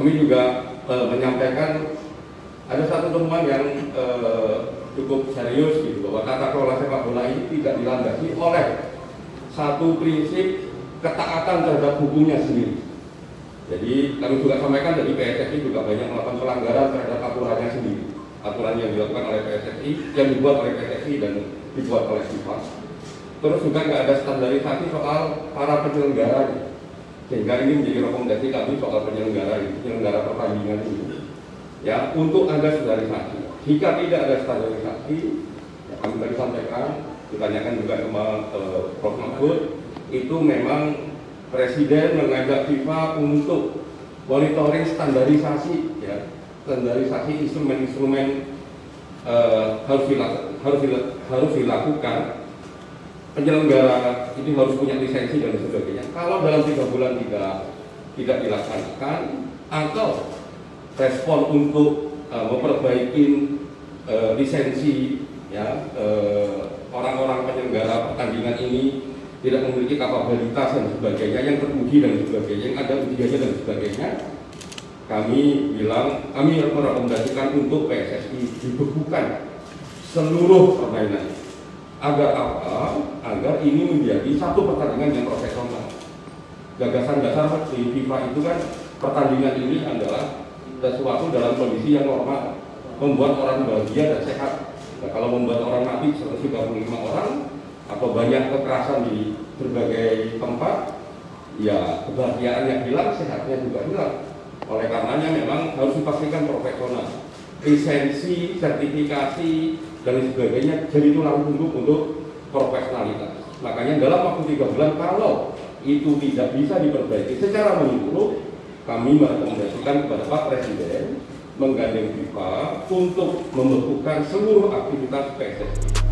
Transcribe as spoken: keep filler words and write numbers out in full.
kami juga uh, menyampaikan ada satu temuan yang uh, cukup serius gitu, bahwa tata kelola sepak bola ini tidak dilandasi oleh satu prinsip ketaatan terhadap hukumnya sendiri. Jadi kami juga sampaikan dari P S S I juga banyak melakukan pelanggaran terhadap aturannya sendiri, aturan yang dilakukan oleh P S S I, yang dibuat oleh P S S I dan dibuat oleh FIFA. Terus juga nggak ada standarisasi soal para penyelenggara, sehingga ini menjadi rekomendasi kami soal penyelenggara penyelenggara pertandingan ini. Ya, untuk ada standarisasi. Jika tidak ada standarisasi, ya kami tadi sampaikan, ditanyakan juga sama uh, Prof Mahfud, itu memang Presiden mengajak FIFA untuk monitoring standarisasi, ya, standarisasi instrumen-instrumen uh, harus dilakukan, harus dilakukan, harus dilakukan. Penyelenggara ini harus punya lisensi dan sebagainya. Kalau dalam tiga bulan tidak tidak dilaksanakan, atau respon untuk uh, memperbaiki uh, lisensi, ya, orang-orang uh, penyelenggara pertandingan ini tidak memiliki kapabilitas dan sebagainya, yang teruji dan sebagainya, yang ada ujiannya dan sebagainya, kami bilang, kami merekomendasikan untuk P S S I dibekukan seluruh permainan. Agar apa? Agar ini menjadi satu pertandingan yang profesional. Gagasan dasar di FIFA itu kan, pertandingan ini adalah sesuatu dalam kondisi yang normal, membuat orang bahagia dan sehat. Nah, kalau membuat orang mati seratus tiga puluh lima orang, atau banyak kekerasan di berbagai tempat, ya kebahagiaannya hilang, sehatnya juga hilang. Oleh karenanya memang harus dipastikan profesional, lisensi, sertifikasi dan sebagainya jadi tulang punggung untuk profesionalitas. Makanya dalam waktu tiga bulan, kalau itu tidak bisa diperbaiki secara menyeluruh, kami merekomendasikan kepada Pak Presiden menggandeng FIFA untuk membekukan seluruh aktivitas P S S I.